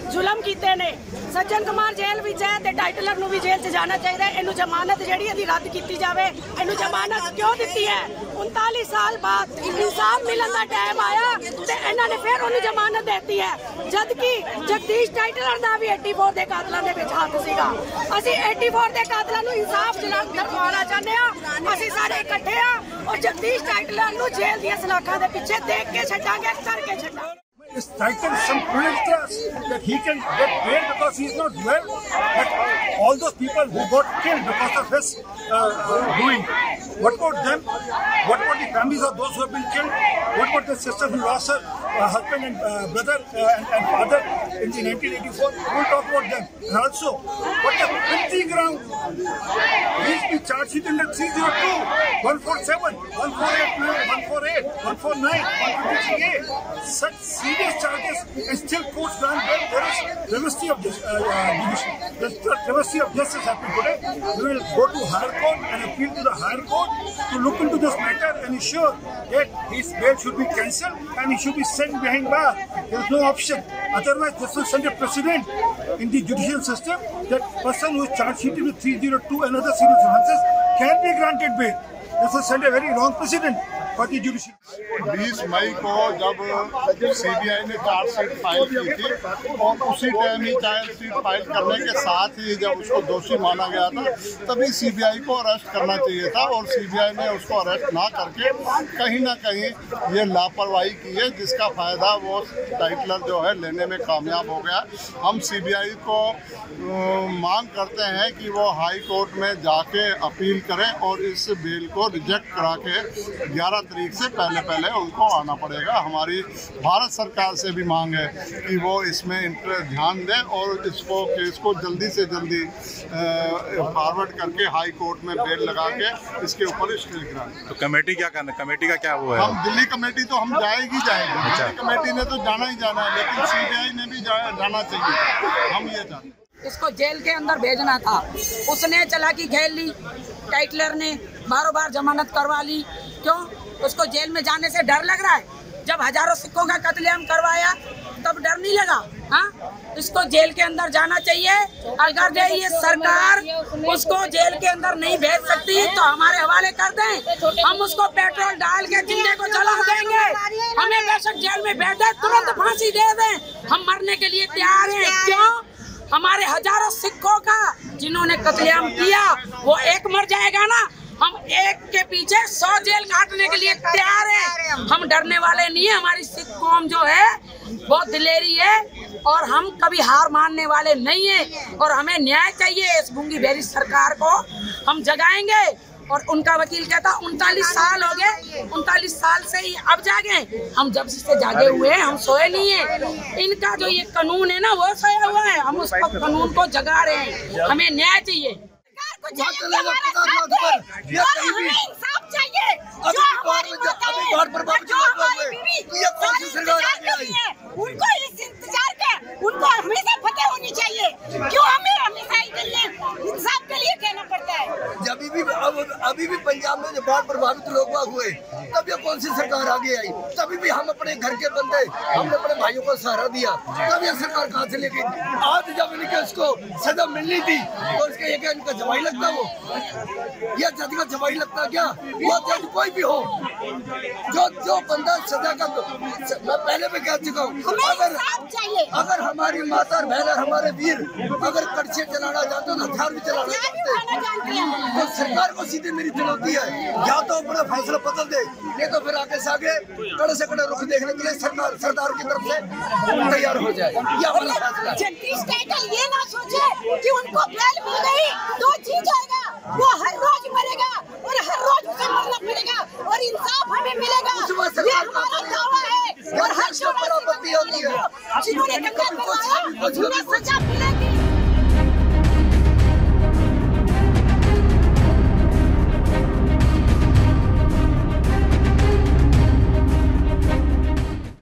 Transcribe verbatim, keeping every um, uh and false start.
ਜ਼ੁਲਮ ਕੀਤੇ ਨੇ। ਸੱਜਣ ਕੁਮਾਰ ਜੇਲ੍ਹ ਵਿੱਚ ਹੈ ਤੇ ਟਾਈਟਲਰ ਨੂੰ ਵੀ ਜੇਲ੍ਹ 'ਚ ਜਾਣਾ ਚਾਹੀਦਾ। ਇਹਨੂੰ ਜ਼ਮਾਨਤ ਜਿਹੜੀ ਇਹਦੀ ਰੱਦ ਕੀਤੀ ਜਾਵੇ। ਇਹਨੂੰ ਜ਼ਮਾਨਤ ਕਿਉਂ ਦਿੱਤੀ ਹੈ? ਉਨਤਾਲੀ ਸਾਲ ਬਾਅਦ ਇਨਸਾਫ ਮਿਲਣ ਦਾ ਟਾਈਮ ਆਇਆ ਤੇ ਇਹਨਾਂ ਨੇ ਫਿਰ ਉਹਨੂੰ ਜ਼ਮਾਨਤ ਦਿੱਤੀ ਹੈ, ਜਦ ਕਿ ਜਗਦੀਸ਼ ਟਾਈਟਲਰ ਦਾ ਵੀ ਚौरासी ਦੇ ਕਾਤਲਾਂ ਦੇ ਵਿੱਚ ਹੱਥ ਸੀਗਾ। ਅਸੀਂ ਚौरासी ਦੇ ਕਾਤਲਾਂ ਨੂੰ ਇਨਸਾਫ ਦਿਵਾਉਣਾ ਚਾਹੁੰਦੇ ਹਾਂ। ਅਸੀਂ ਸਾਰੇ ਇਕੱਠੇ ਆ ਔਰ ਜਗਦੀਸ਼ ਟਾਈਟਲਰ ਨੂੰ ਜੇਲ੍ਹ ਦੀਆਂ ਸਲਾਖਾਂ ਦੇ ਪਿੱਛੇ ਦੇਖ ਕੇ ਛੱਡਾਂਗੇ, ਕਰਕੇ ਛੱਡਾਂਗੇ। Is Titan some pretense that he can get paid because he is not well? But all those people who got killed because of his uh, uh, doing, what about them? What about the families of those who have been killed? What about the sister who lost her uh, husband and uh, brother uh, and, and father in the nineteen eighty-four? We'll talk about them. And also, what the empty ground? He's been charged sheet under three oh two, one forty-seven, one forty-eight, one forty-eight, one forty-nine, one fifty-three A. Such serious charges and still courts grant bail. There is travesty of this uh, uh, There's travesty of justice happening today. We will go to higher court and appeal to the higher court to look into this matter and ensure that his bail should be cancelled and he should be sent behind bar. There is no option. Otherwise, this will send a precedent in the judicial system that person who is charged sheeted with three oh two and other serious offences can be granted bail. This will send a very wrong precedent for the judicial. बीस मई को जब CBI ने chargesheet file की थी और उसी time ही chargesheet file करने के साथ ही जब उसको दोषी माना गया था तभी सीबीआई को अरेस्ट करना चाहिए था और सीबीआई ने उसको अरेस्ट ना करके कहीं ना कहीं ये लापरवाही की है, जिसका फ़ायदा वो टाइटलर जो है लेने में कामयाब हो गया। हम सीबीआई को मांग करते हैं कि वो हाई कोर्ट में जाके अपील करें और इस बिल को रिजेक्ट करा के ग्यारह तारीख से पहले पहले उनको आना पड़ेगा। हमारी भारत सरकार से भी मांग है कि वो इसमें ध्यान दें और इसको केस को जल्दी से जल्दी फॉरवर्ड करके हाई कोर्ट में बेल लगा के इसके ऊपर स्टे कराएं। तो कमेटी क्या करना, कमेटी का क्या वो है? हम दिल्ली कमेटी तो हम जाएगी जाएगी दिल्ली कमेटी ने तो जाना ही जाना है, लेकिन सीबीआई ने भी जा, जाना चाहिए। हम ये चाहते हैं इसको जेल के अंदर भेजना था, उसने चालाकी खेल ली। टाइटलर ने बारों बार जमानत करवा ली। क्यों? उसको जेल में जाने से डर लग रहा है। जब हजारों सिखों का कत्लेआम करवाया तब डर नहीं लगा? हाँ, इसको जेल के अंदर जाना चाहिए। अगर ये सरकार उसको जेल के अंदर नहीं भेज सकती तो हमारे हवाले कर दें, हम उसको पेट्रोल डाल के जिंदे को जला देंगे। हमें बेशक जेल में भेज दे, तुरंत फांसी दे दें, हम मरने के लिए तैयार हैं। क्यों? हमारे हजारों सिखों का जिन्होंने कत्लेआम किया वो एक मर जाएगा ना, हम एक के पीछे सौ जेल काटने के लिए तैयार हैं। हम डरने वाले नहीं है। हमारी सिख कौम जो है बहुत दिलेरी है और हम कभी हार मानने वाले नहीं है और हमें न्याय चाहिए। इस गूंगी बहरी सरकार को हम जगाएंगे। और उनका वकील कहता उनतालीस साल हो गए, उनतालीस साल से ही अब जागे। हम जब से जागे हुए हैं, हम सोए नहीं है। इनका जो ये कानून है ना वो सोया हुआ है, हम उस कानून को जगा रहे हैं। हमें न्याय चाहिए, इंसाफ चाहिए। जो हमारी उनको इस इंतजार का उनको हमेशा पता होनी चाहिए। क्यों हमें हमेशा इंसाफ के लिए कहना पड़ता है? जब भी अब अभी भी पंजाब में जो बाढ़ प्रभावित लोग हुए तब ये कौन सी सरकार आगे आई? तभी भी हम अपने घर के बंदे, हमने अपने भाइयों को सहारा दिया, तब ये सरकार कहाँ से लेके आज जब इनके उसको सजा मिलनी थी तो उसके ये क्या इनका जवाई लगता? वो यह जज का जवाई लगता क्या? वो जज कोई भी हो, जो जो बंदा सजा का, मैं पहले भी कह चुका हूँ, अगर अगर हमारी माता बहन हमारे वीर अगर कड़छे चलाना जानते तो हथियार भी चलाना जानते हैं। तो सरकार को सीधी मेरी चुनौती है, या तो अपना फैसला बदल दे, नहीं तो फिर आगे से आगे कड़े से कड़े रुख देखने के लिए सरकार सरदार की तरफ से तैयार हो जाए। यह हमारा फैसला है। जगदीश टाइटलर ये ना सोचे कि उनको बेल मिल गई तो जी जाएगा। वो हर रोज मरेगा और हर रोज उसे मरना पड़ेगा और इंसाफ हमें मिलेगा। ये हमारा दावा है और हर शोभा आपत्ति होती है। जिन्होंने दंगा करवाया उन्हें सजा मिलेगी।